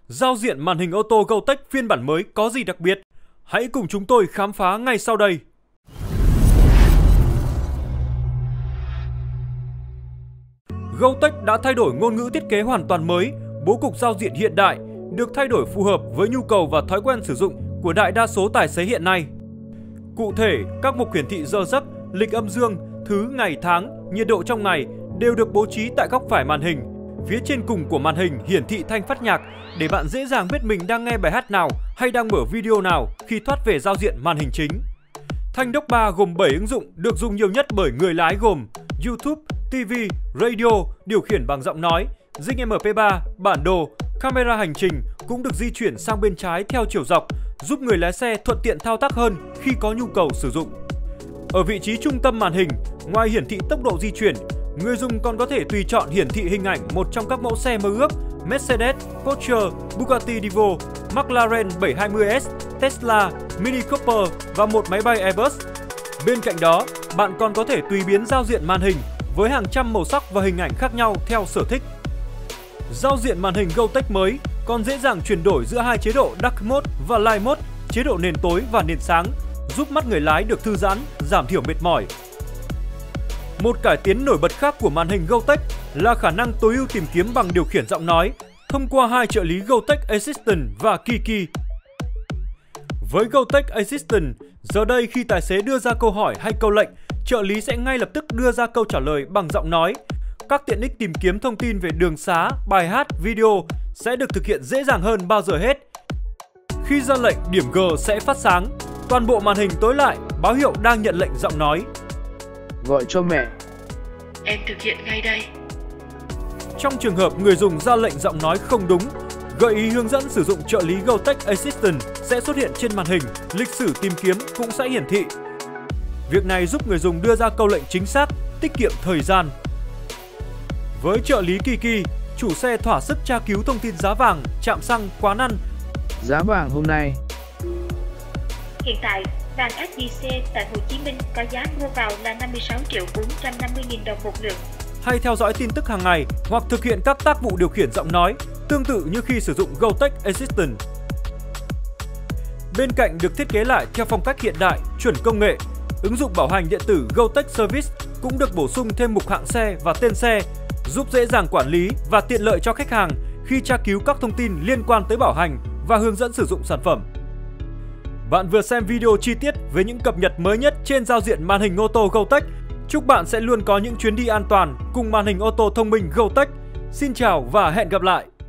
Giao diện màn hình ô tô GoTech phiên bản mới có gì đặc biệt? Hãy cùng chúng tôi khám phá ngay sau đây. GoTech đã thay đổi ngôn ngữ thiết kế hoàn toàn mới, bố cục giao diện hiện đại, được thay đổi phù hợp với nhu cầu và thói quen sử dụng của đại đa số tài xế hiện nay. Cụ thể, các mục hiển thị giờ giấc, lịch âm dương, thứ, ngày, tháng, nhiệt độ trong ngày đều được bố trí tại góc phải màn hình. Phía trên cùng của màn hình hiển thị thanh phát nhạc để bạn dễ dàng biết mình đang nghe bài hát nào hay đang mở video nào khi thoát về giao diện màn hình chính. Thanh dock bar gồm 7 ứng dụng được dùng nhiều nhất bởi người lái gồm YouTube, TV, Radio, điều khiển bằng giọng nói, dinh MP3, bản đồ, camera hành trình cũng được di chuyển sang bên trái theo chiều dọc, giúp người lái xe thuận tiện thao tác hơn khi có nhu cầu sử dụng. Ở vị trí trung tâm màn hình, ngoài hiển thị tốc độ di chuyển, người dùng còn có thể tùy chọn hiển thị hình ảnh một trong các mẫu xe mơ ước Mercedes, Porsche, Bugatti Divo, McLaren 720S, Tesla, Mini Cooper và một máy bay Airbus. Bên cạnh đó, bạn còn có thể tùy biến giao diện màn hình với hàng trăm màu sắc và hình ảnh khác nhau theo sở thích. Giao diện màn hình GoTech mới còn dễ dàng chuyển đổi giữa hai chế độ Dark Mode và Light Mode, chế độ nền tối và nền sáng, giúp mắt người lái được thư giãn, giảm thiểu mệt mỏi. Một cải tiến nổi bật khác của màn hình GoTech là khả năng tối ưu tìm kiếm bằng điều khiển giọng nói thông qua hai trợ lý GoTech Assistant và Kiki. Với GoTech Assistant, giờ đây khi tài xế đưa ra câu hỏi hay câu lệnh, trợ lý sẽ ngay lập tức đưa ra câu trả lời bằng giọng nói. Các tiện ích tìm kiếm thông tin về đường xá, bài hát, video sẽ được thực hiện dễ dàng hơn bao giờ hết. Khi ra lệnh, điểm G sẽ phát sáng, toàn bộ màn hình tối lại, báo hiệu đang nhận lệnh giọng nói. Gọi cho mẹ. Em thực hiện ngay đây. Trong trường hợp người dùng ra lệnh giọng nói không đúng, gợi ý hướng dẫn sử dụng trợ lý GoTech Assistant sẽ xuất hiện trên màn hình, lịch sử tìm kiếm cũng sẽ hiển thị. Việc này giúp người dùng đưa ra câu lệnh chính xác, tiết kiệm thời gian. Với trợ lý Kiki, chủ xe thỏa sức tra cứu thông tin giá vàng, trạm xăng, quán ăn. Giá vàng hôm nay. Hiện tại, vàng SJC tại Hồ Chí Minh có giá mua vào là 56.450.000 đồng một lượng. Hay theo dõi tin tức hàng ngày hoặc thực hiện các tác vụ điều khiển giọng nói, tương tự như khi sử dụng GoTech Assistant. Bên cạnh được thiết kế lại theo phong cách hiện đại, chuẩn công nghệ, ứng dụng bảo hành điện tử GoTech Service cũng được bổ sung thêm mục hãng xe và tên xe, giúp dễ dàng quản lý và tiện lợi cho khách hàng khi tra cứu các thông tin liên quan tới bảo hành và hướng dẫn sử dụng sản phẩm. Bạn vừa xem video chi tiết với những cập nhật mới nhất trên giao diện màn hình ô tô GoTech. Chúc bạn sẽ luôn có những chuyến đi an toàn cùng màn hình ô tô thông minh GoTech. Xin chào và hẹn gặp lại!